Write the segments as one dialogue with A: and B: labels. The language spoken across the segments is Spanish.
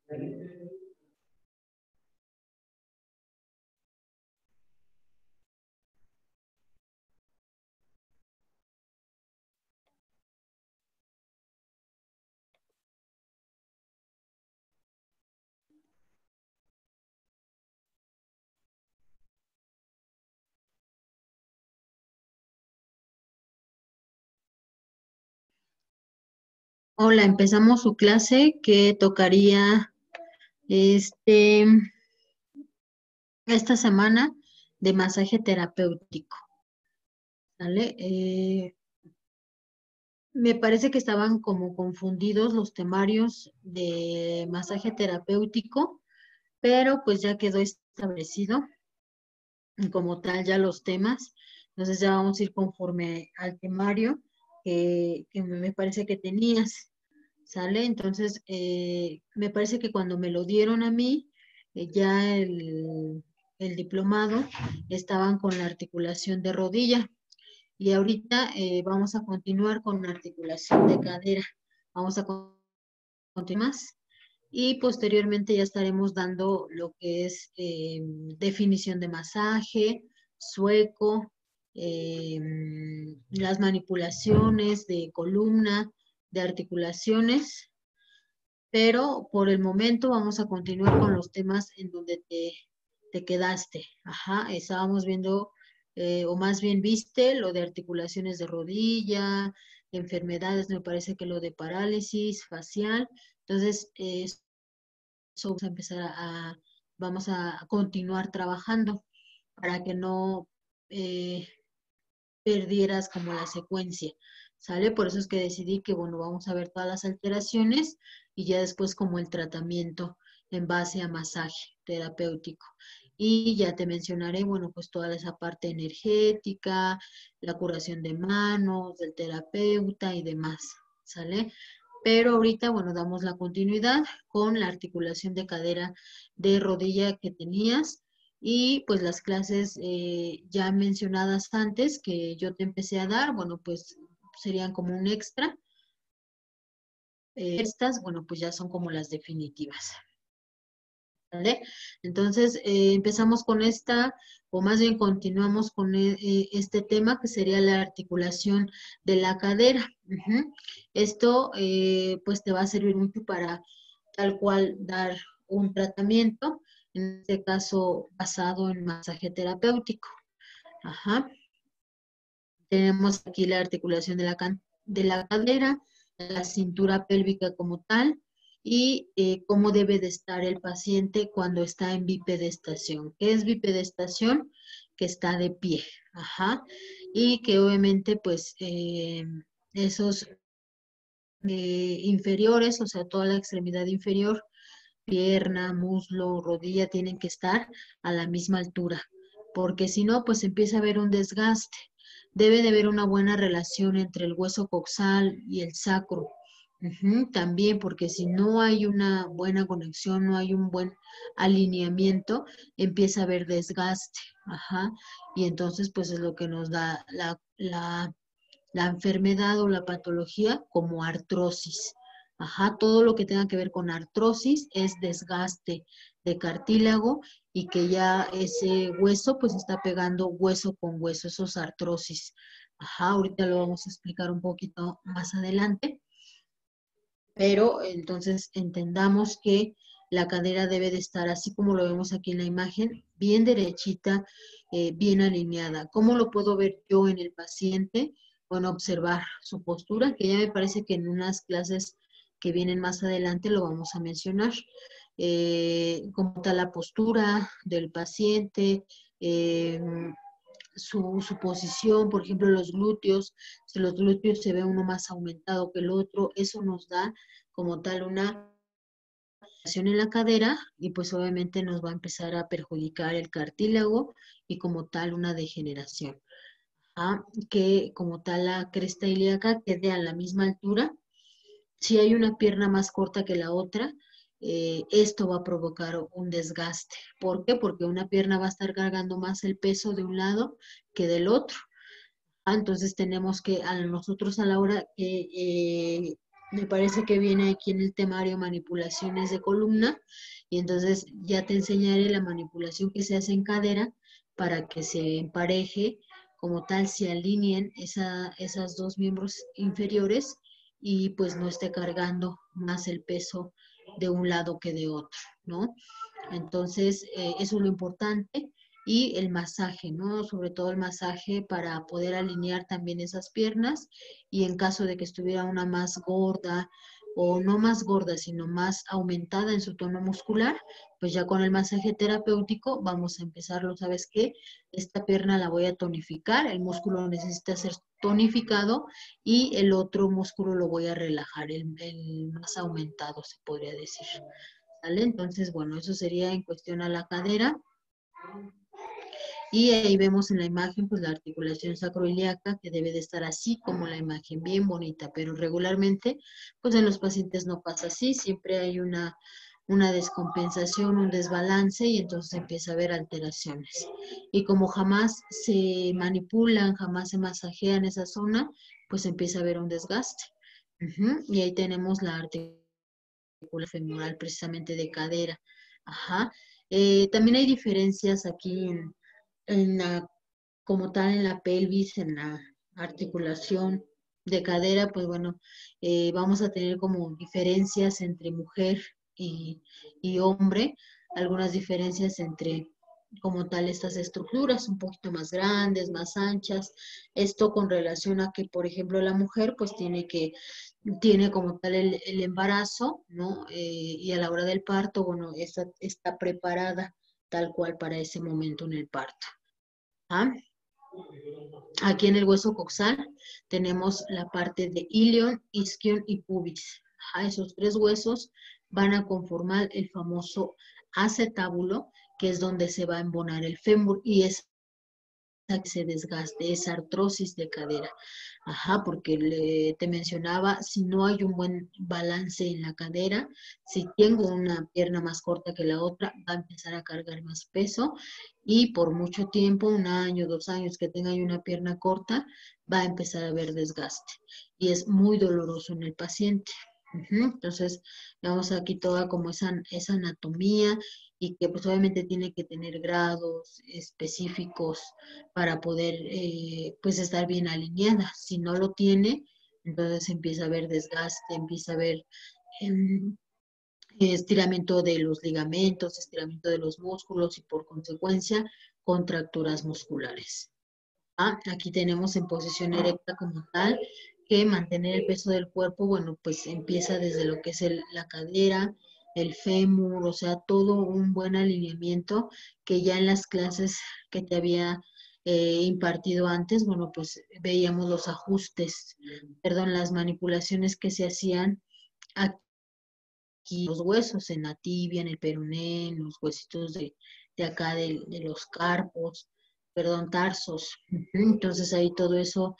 A: Hola, empezamos su clase que tocaría este esta semana de masaje terapéutico, ¿vale? Me parece que estaban como confundidos los temarios de masaje terapéutico, pero pues ya quedó establecido como tal ya los temas. Entonces ya vamos a ir conforme al temario que me parece que tenías. ¿Sale? Entonces, me parece que cuando me lo dieron a mí, ya el diplomado, estaban con la articulación de rodilla. Y ahorita vamos a continuar con la articulación de cadera. Vamos a continuar más. Y posteriormente ya estaremos dando lo que es definición de masaje, sueco, eh, las manipulaciones de columna, de articulaciones, pero por el momento vamos a continuar con los temas en donde te quedaste. Ajá, estábamos viendo, o más bien viste, lo de articulaciones de rodilla, enfermedades, me parece que lo de parálisis facial. Entonces, eso vamos a empezar vamos a continuar trabajando para que no perdieras como la secuencia, ¿sale? Por eso es que decidí que, bueno, vamos a ver todas las alteraciones y ya después como el tratamiento en base a masaje terapéutico. Y ya te mencionaré, bueno, pues toda esa parte energética, la curación de manos, del terapeuta y demás, ¿sale? Pero ahorita, bueno, damos la continuidad con la articulación de cadera de rodilla que tenías y pues las clases ya mencionadas antes que yo te empecé a dar, bueno, pues serían como un extra. Estas, bueno, pues ya son como las definitivas. ¿Vale? Entonces, empezamos con esta, o más bien continuamos con este tema que sería la articulación de la cadera. Ujú. Esto, pues, te va a servir mucho para tal cual dar un tratamiento, en este caso basado en masaje terapéutico. Ajá. Tenemos aquí la articulación de de la cadera, la cintura pélvica como tal y cómo debe de estar el paciente cuando está en bipedestación. ¿Qué es bipedestación? Que está de pie. Ajá. Y que obviamente pues esos inferiores, o sea, toda la extremidad inferior, pierna, muslo, rodilla, tienen que estar a la misma altura, porque si no, pues empieza a haber un desgaste. Debe de haber una buena relación entre el hueso coxal y el sacro. Ujú, también, porque si no hay una buena conexión, no hay un buen alineamiento, empieza a haber desgaste. Ajá. Y entonces, pues es lo que nos da la enfermedad o la patología como artrosis. Ajá, todo lo que tenga que ver con artrosis es desgaste de cartílago y que ya ese hueso pues está pegando hueso con hueso, esos artrosis. Ajá, ahorita lo vamos a explicar un poquito más adelante, pero entonces entendamos que la cadera debe de estar así como lo vemos aquí en la imagen, bien derechita, bien alineada. ¿Cómo lo puedo ver yo en el paciente? Bueno, observar su postura, que ya me parece que en unas clases que vienen más adelante lo vamos a mencionar. Cómo está la postura del paciente, eh, su posición, por ejemplo, los glúteos, si los glúteos se ve uno más aumentado que el otro, eso nos da como tal una acción en la cadera y pues obviamente nos va a empezar a perjudicar el cartílago y como tal una degeneración. ¿Ah? Que como tal la cresta ilíaca quede a la misma altura. Si hay una pierna más corta que la otra, esto va a provocar un desgaste. ¿Por qué? Porque una pierna va a estar cargando más el peso de un lado que del otro. Entonces tenemos que a nosotros a la hora que Me parece que viene aquí en el temario manipulaciones de columna y entonces ya te enseñaré la manipulación que se hace en cadera para que se empareje, como tal, se alineen esas dos miembros inferiores y pues no esté cargando más el peso de un lado que de otro, ¿no? Entonces, eso es lo importante. Y el masaje, ¿no? Sobre todo el masaje para poder alinear también esas piernas y en caso de que estuviera una más gorda o no más gorda, sino más aumentada en su tono muscular, pues ya con el masaje terapéutico vamos a empezarlo. ¿Sabes qué? Esta pierna la voy a tonificar, el músculo necesita ser tonificado y el otro músculo lo voy a relajar, el más aumentado se podría decir. ¿Sale? Entonces, bueno, eso sería en cuestión a la cadera. Y ahí vemos en la imagen, pues la articulación sacroiliaca, que debe de estar así como la imagen, bien bonita, pero regularmente, pues en los pacientes no pasa así, siempre hay una descompensación, un desbalance y entonces empieza a haber alteraciones. Y como jamás se manipulan, jamás se masajean esa zona, pues empieza a haber un desgaste. Y ahí tenemos la articulación femoral precisamente de cadera. Ajá. También hay diferencias aquí en la, como tal en la pelvis, en la articulación de cadera, pues bueno, vamos a tener como diferencias entre mujer y hombre, algunas diferencias entre como tal estas estructuras un poquito más grandes, más anchas. Esto con relación a que, por ejemplo, la mujer pues tiene como tal el embarazo, ¿no? Y a la hora del parto, bueno, está preparada tal cual para ese momento en el parto. ¿Ah? Aquí en el hueso coxal tenemos la parte de ilion, isquion y pubis. Esos tres huesos van a conformar el famoso acetábulo, que es donde se va a embonar el fémur y es que se desgaste, esa artrosis de cadera. Porque te mencionaba, si no hay un buen balance en la cadera, si tengo una pierna más corta que la otra, va a empezar a cargar más peso y por mucho tiempo, 1 año, 2 años que tenga yo una pierna corta, va a empezar a haber desgaste y es muy doloroso en el paciente. Entonces, vemos aquí toda como esa anatomía y que pues obviamente tiene que tener grados específicos para poder pues estar bien alineada. Si no lo tiene, entonces empieza a haber desgaste, empieza a haber em, estiramiento de los ligamentos, estiramiento de los músculos y por consecuencia contracturas musculares. Aquí tenemos en posición erecta como tal, que mantener el peso del cuerpo, bueno, pues empieza desde lo que es la cadera, el fémur, o sea, todo un buen alineamiento que ya en las clases que te había impartido antes, bueno, pues veíamos los ajustes, perdón, las manipulaciones que se hacían aquí, los huesos, en la tibia, en el peroné, en los huesitos de acá de los carpos, perdón, tarsos. Entonces ahí todo eso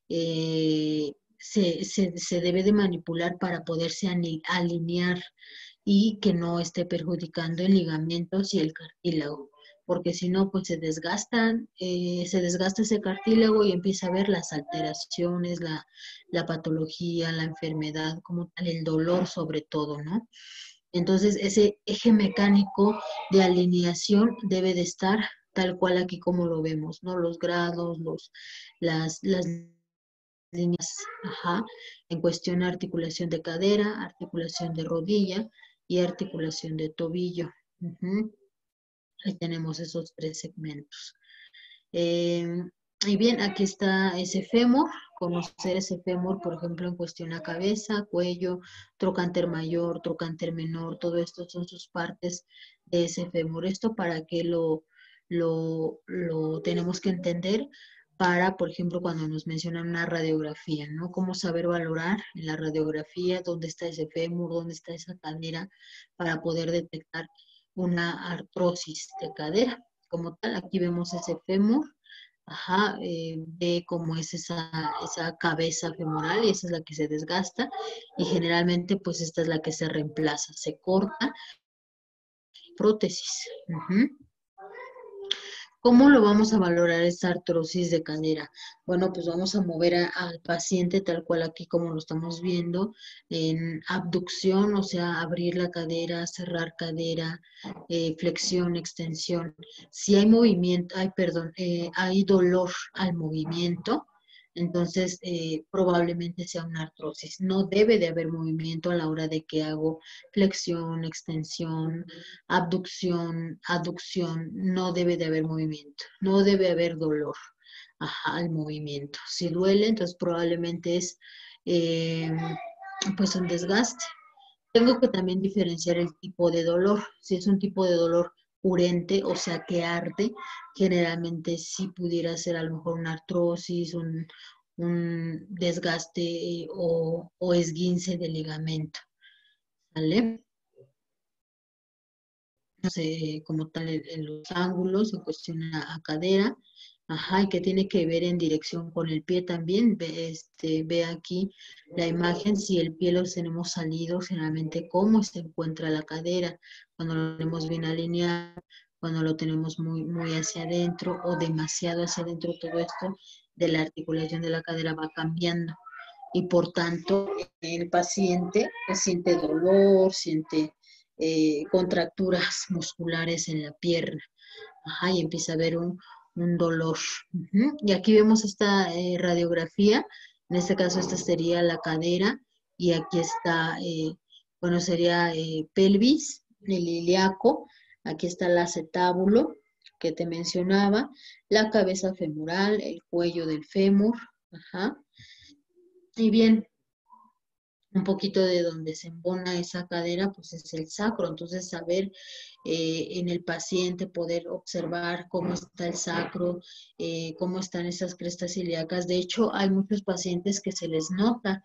A: se debe de manipular para poderse alinear y que no esté perjudicando el ligamentos y el cartílago, porque si no, pues se desgasta ese cartílago y empieza a ver las alteraciones, la patología, la enfermedad, como tal, el dolor sobre todo, ¿no? Entonces, ese eje mecánico de alineación debe de estar tal cual aquí como lo vemos, ¿no? Los grados, las líneas, en cuestión de articulación de cadera, articulación de rodilla y articulación de tobillo. Ahí tenemos esos tres segmentos. Eh, y bien, aquí está ese fémur, conocer ese fémur, por ejemplo, en cuestión a cabeza, cuello, trocánter mayor, trocánter menor, todo esto son sus partes de ese fémur. Esto para que lo tenemos que entender para, por ejemplo, cuando nos mencionan una radiografía, ¿no? Cómo saber valorar en la radiografía dónde está ese fémur, dónde está esa cadera, para poder detectar una artrosis de cadera. Como tal, aquí vemos ese fémur, ve cómo es esa cabeza femoral y esa es la que se desgasta y generalmente pues esta es la que se reemplaza, se corta, prótesis. ¿Cómo lo vamos a valorar esta artrosis de cadera? Bueno, pues vamos a mover al paciente tal cual aquí como lo estamos viendo, en abducción, o sea, abrir la cadera, cerrar cadera, flexión, extensión. Si hay movimiento, hay, perdón, hay dolor al movimiento, entonces probablemente sea una artrosis. No debe de haber movimiento a la hora de que hago flexión, extensión, abducción, aducción, no debe de haber movimiento, no debe haber dolor, ajá, al movimiento. Si duele, entonces probablemente es eh, pues un desgaste. Tengo que también diferenciar el tipo de dolor. Si es un tipo de dolor urente, o sea que arde, generalmente sí pudiera ser a lo mejor una artrosis, un desgaste o esguince de ligamento, ¿vale? No sé, como tal en los ángulos, en cuestión a cadera, ajá, y que tiene que ver en dirección con el pie también. Ve aquí la imagen, si el pie lo tenemos salido, generalmente cómo se encuentra la cadera, cuando lo tenemos bien alineado, cuando lo tenemos muy hacia adentro o demasiado hacia adentro, todo esto de la articulación de la cadera va cambiando. Y por tanto, el paciente pues, siente dolor, siente contracturas musculares en la pierna. Ajá, y empieza a haber un dolor. Ujú. Y aquí vemos esta radiografía. En este caso, esta sería la cadera. Y aquí está, bueno, sería pelvis, el ilíaco. Aquí está el acetábulo que te mencionaba, la cabeza femoral, el cuello del fémur. Ajá. Y bien, un poquito de donde se embona esa cadera, pues es el sacro. Entonces, saber en el paciente, poder observar cómo está el sacro, cómo están esas crestas ilíacas. De hecho, hay muchos pacientes que se les nota,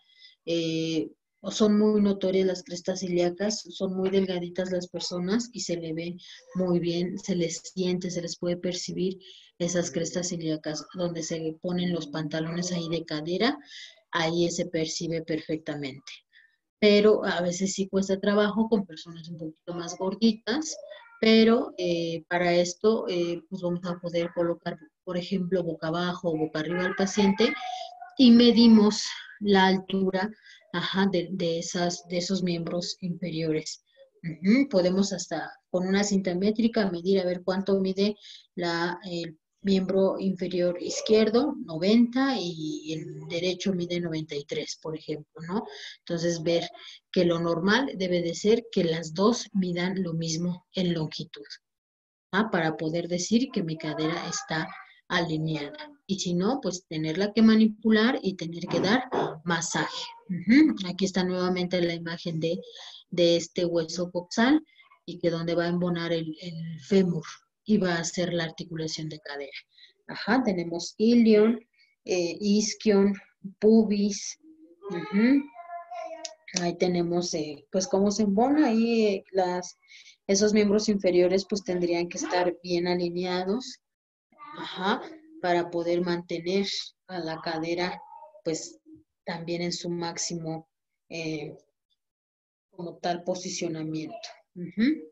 A: o son muy notorias las crestas ilíacas, son muy delgaditas las personas y se le ve muy bien, se les siente, se les puede percibir esas crestas ilíacas, donde se ponen los pantalones ahí de cadera, ahí se percibe perfectamente. Pero a veces sí cuesta trabajo con personas un poquito más gorditas, pero para esto pues vamos a poder colocar, por ejemplo, boca abajo o boca arriba al paciente y medimos la altura, ajá, de esos miembros inferiores. Ujú. Podemos hasta con una cinta métrica medir a ver cuánto mide el miembro inferior izquierdo, 90, y el derecho mide 93, por ejemplo, ¿no? Entonces ver que lo normal debe de ser que las dos midan lo mismo en longitud, ¿ah? Para poder decir que mi cadera está alineada. Y si no, pues tenerla que manipular y tener que dar masaje. Ujú. Aquí está nuevamente la imagen de este hueso coxal y que donde va a embonar el fémur y va a hacer la articulación de cadera. Ajá, tenemos ilion, isquion, pubis. Ujú. Ahí tenemos, pues, cómo se embona. Ahí esos miembros inferiores, pues, tendrían que estar bien alineados, ajá, para poder mantener a la cadera, pues, también en su máximo, eh, como tal, posicionamiento. Ujú.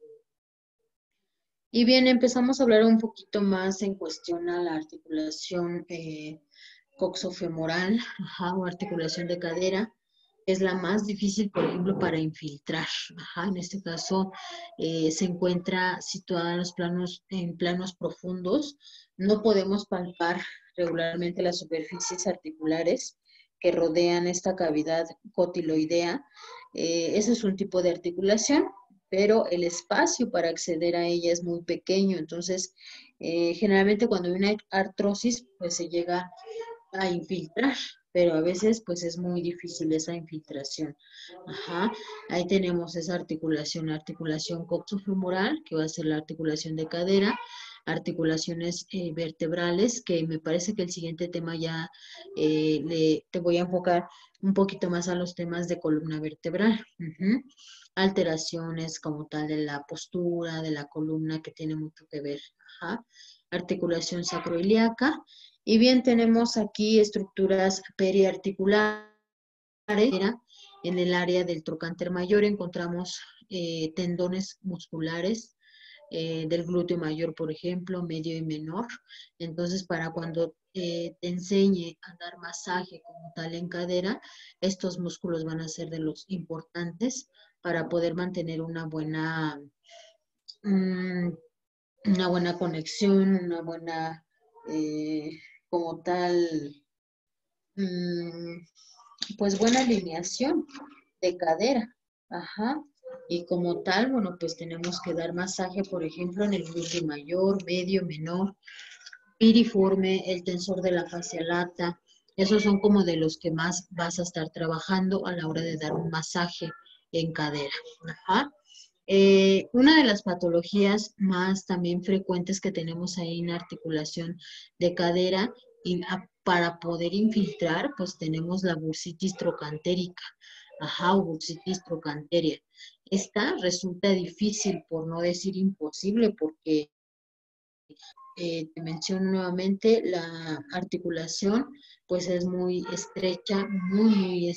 A: Y bien, empezamos a hablar un poquito más en cuestión a la articulación coxofemoral, ajá, o articulación de cadera. Es la más difícil, por ejemplo, para infiltrar. Ajá, en este caso se encuentra situada en planos profundos. No podemos palpar regularmente las superficies articulares que rodean esta cavidad cotiloidea. Ese es un tipo de articulación, pero el espacio para acceder a ella es muy pequeño. Entonces, generalmente cuando hay una artrosis, pues se llega a infiltrar, pero a veces pues es muy difícil esa infiltración. Ajá, ahí tenemos esa articulación coxofemoral, que va a ser la articulación de cadera, articulaciones vertebrales, que me parece que el siguiente tema ya te voy a enfocar un poquito más a los temas de columna vertebral. Ujú. Alteraciones como tal de la postura, de la columna, que tiene mucho que ver. Ajá. Articulación sacroiliaca. Y bien, tenemos aquí estructuras periarticulares. En el área del trocánter mayor encontramos tendones musculares, del glúteo mayor, por ejemplo, medio y menor. Entonces, para cuando te enseñe a dar masaje como tal en cadera, estos músculos van a ser de los importantes para poder mantener mm, una buena conexión, una buena, eh, como tal, mm, pues buena alineación de cadera. Ajá. Y como tal, bueno, pues tenemos que dar masaje, por ejemplo, en el glúteo mayor, medio, menor, piriforme, el tensor de la fascia lata. Esos son como de los que más vas a estar trabajando a la hora de dar un masaje en cadera. Ajá. Una de las patologías más también frecuentes que tenemos ahí en articulación de cadera y para poder infiltrar, pues tenemos la bursitis trocantérica, ajá, o bursitis trocanteria. Esta resulta difícil, por no decir imposible, porque te menciono nuevamente, la articulación pues es muy estrecha, muy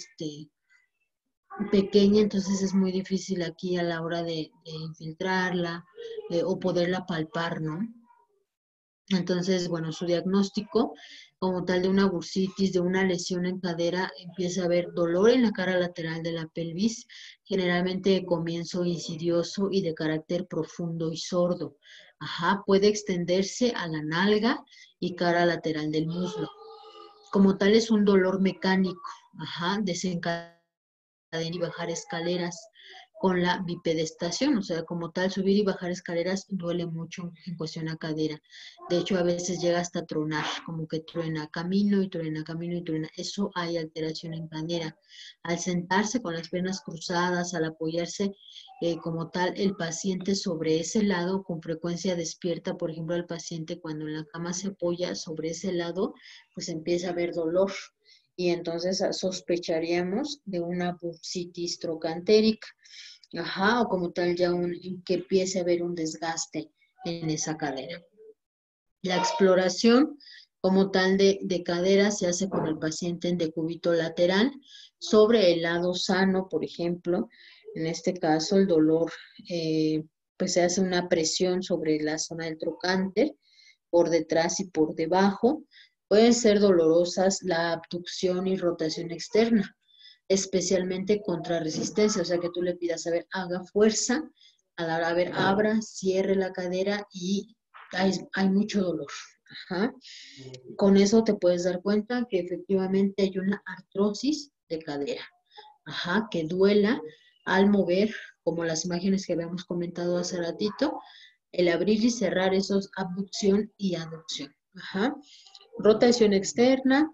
A: pequeña, entonces es muy difícil aquí a la hora de infiltrarla o poderla palpar, ¿no? Entonces, bueno, su diagnóstico como tal de una bursitis, de una lesión en cadera, empieza a haber dolor en la cara lateral de la pelvis, generalmente de comienzo insidioso y de carácter profundo y sordo. Ajá, puede extenderse a la nalga y cara lateral del muslo. Como tal es un dolor mecánico, ajá, desencadena y bajar escaleras con la bipedestación, o sea, como tal, subir y bajar escaleras duele mucho en cuestión a cadera. De hecho, a veces llega hasta tronar, como que truena camino y truena camino y truena. Eso hay alteración en cadera. Al sentarse con las piernas cruzadas, al apoyarse como tal el paciente sobre ese lado, con frecuencia despierta, por ejemplo, el paciente cuando en la cama se apoya sobre ese lado, pues empieza a haber dolor y entonces sospecharíamos de una bursitis trocantérica. Ajá, o como tal ya que empiece a haber un desgaste en esa cadera. La exploración como tal de cadera se hace con el paciente en decúbito lateral sobre el lado sano, por ejemplo. En este caso, el dolor, pues se hace una presión sobre la zona del trocánter, por detrás y por debajo. Pueden ser dolorosas la abducción y rotación externa, especialmente contra resistencia, o sea que tú le pidas, a ver, haga fuerza, a la hora, a ver, abra, cierre la cadera y hay mucho dolor. Ajá. Con eso te puedes dar cuenta que efectivamente hay una artrosis de cadera. Ajá, que duela al mover, como las imágenes que habíamos comentado hace ratito, el abrir y cerrar esos abducción y aducción. Ajá. Rotación externa.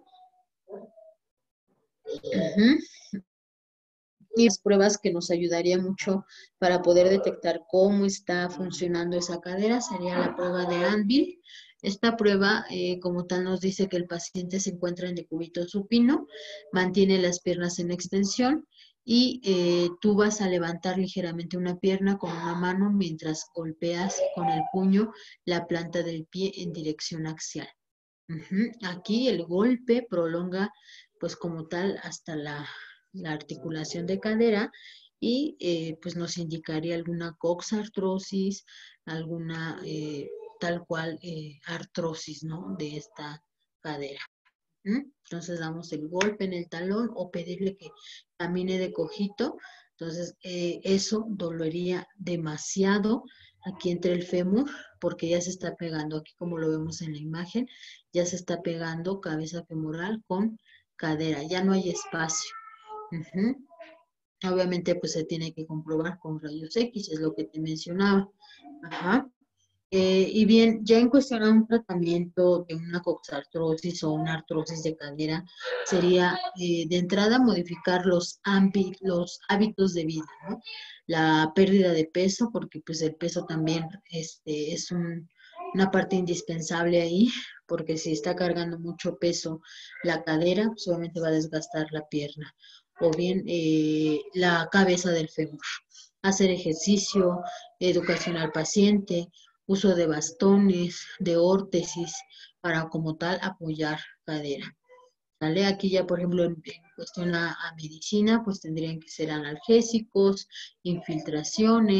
A: Uh-huh. Y las pruebas que nos ayudaría mucho para poder detectar cómo está funcionando esa cadera sería la prueba de Anvil. Esta prueba, como tal, nos dice que el paciente se encuentra en decúbito supino, mantiene las piernas en extensión y tú vas a levantar ligeramente una pierna con una mano mientras golpeas con el puño la planta del pie en dirección axial. Aquí el golpe prolonga, pues como tal, hasta la articulación de cadera y pues nos indicaría alguna coxartrosis, alguna tal cual artrosis, ¿no? De esta cadera. Entonces damos el golpe en el talón o pedirle que camine de cojito. Entonces eso dolería demasiado aquí entre el fémur porque ya se está pegando, aquí como lo vemos en la imagen, ya se está pegando cabeza femoral con cadera, ya no hay espacio. Ujú. Obviamente pues se tiene que comprobar con rayos X, es lo que te mencionaba. Ajá. Y bien, ya en cuestión a un tratamiento de una coxartrosis o una artrosis de cadera, sería de entrada modificar los hábitos de vida, ¿no? La pérdida de peso, porque pues el peso también es una parte indispensable ahí, porque si está cargando mucho peso la cadera, pues obviamente va a desgastar la pierna, o bien la cabeza del fémur. Hacer ejercicio, educación al paciente, uso de bastones, de órtesis, para como tal apoyar cadera. ¿Vale? Aquí ya, por ejemplo, en cuestión a medicina, pues tendrían que ser analgésicos, infiltraciones,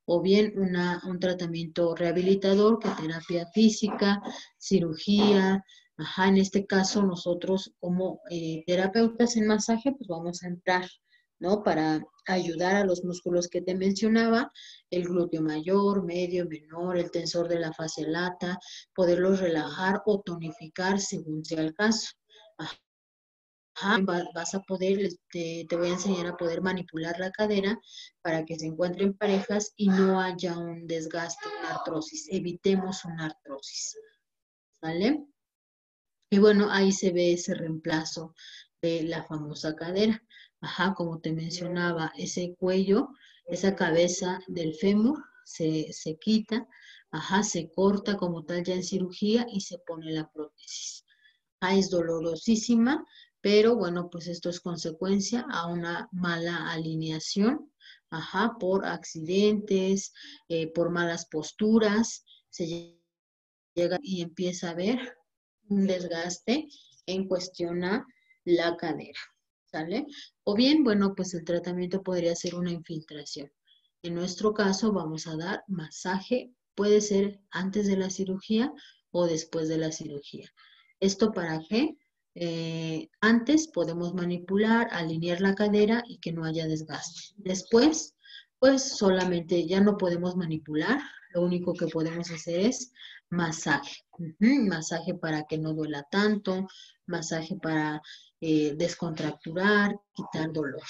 A: o bien un tratamiento rehabilitador, que terapia física, cirugía. Ajá, en este caso nosotros como terapeutas en masaje, pues vamos a entrar, ¿no? Para ayudar a los músculos que te mencionaba, el glúteo mayor, medio, menor, el tensor de la fascia lata, poderlos relajar o tonificar según sea el caso. Ajá, vas a poder, te voy a enseñar a poder manipular la cadera para que se encuentren parejas y no haya un desgaste, una artrosis. Evitemos una artrosis, ¿sale? Y bueno, ahí se ve ese reemplazo de la famosa cadera. Ajá, como te mencionaba, ese cuello, esa cabeza del fémur se quita, ajá, se corta como tal ya en cirugía y se pone la prótesis. Ah, es dolorosísima, pero bueno, pues esto es consecuencia a una mala alineación, ajá, por accidentes, por malas posturas, se llega y empieza a haber un desgaste en cuestión a la cadera, ¿sale? O bien, bueno, pues el tratamiento podría ser una infiltración. En nuestro caso vamos a dar masaje, puede ser antes de la cirugía o después de la cirugía. ¿Esto para qué? Antes podemos manipular, alinear la cadera y que no haya desgaste. Después, pues solamente ya no podemos manipular, lo único que podemos hacer es masaje. Masaje para que no duela tanto, masaje para descontracturar, quitar dolor.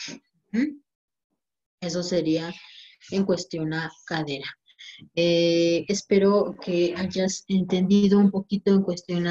A: Eso sería en cuestión a cadera. Espero que hayas entendido un poquito en cuestión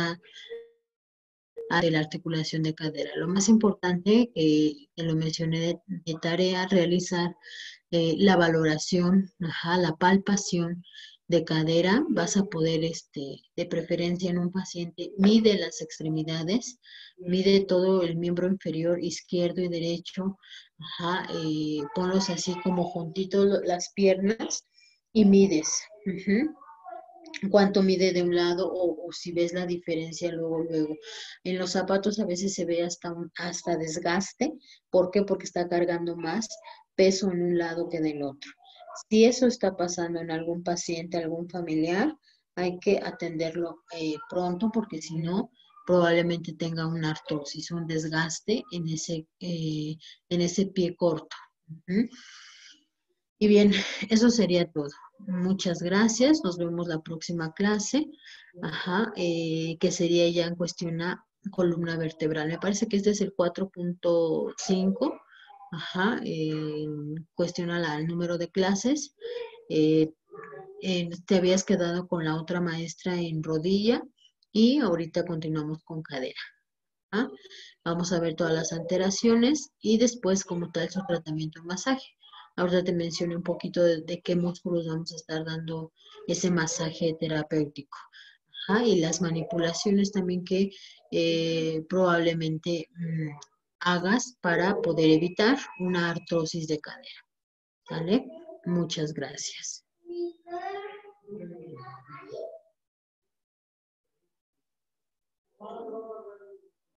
A: a de la articulación de cadera. Lo más importante, que lo mencioné de tarea, realizar la valoración, ajá, la palpación de cadera. Vas a poder, de preferencia en un paciente, mide las extremidades, mide todo el miembro inferior izquierdo y derecho, ajá, ponlos así como juntitos las piernas y mides. Cuánto mide de un lado o si ves la diferencia luego. En los zapatos a veces se ve hasta desgaste. ¿Por qué? Porque está cargando más peso en un lado que del otro. Si eso está pasando en algún paciente, algún familiar, hay que atenderlo pronto porque si no, probablemente tenga una artrosis, un desgaste en ese pie corto. Ujú. Y bien, eso sería todo. Muchas gracias. Nos vemos la próxima clase. Ajá, que sería ya en cuestión a columna vertebral. Me parece que este es el 4.5. Ajá, cuestiona el número de clases. Eh, te habías quedado con la otra maestra en rodilla y ahorita continuamos con cadera. ¿Ah? Vamos a ver todas las alteraciones y después como tal su tratamiento en masaje. Ahorita te mencioné un poquito de qué músculos vamos a estar dando ese masaje terapéutico. Ajá, y las manipulaciones también que probablemente hagas para poder evitar una artrosis de cadera. ¿Vale? Muchas gracias.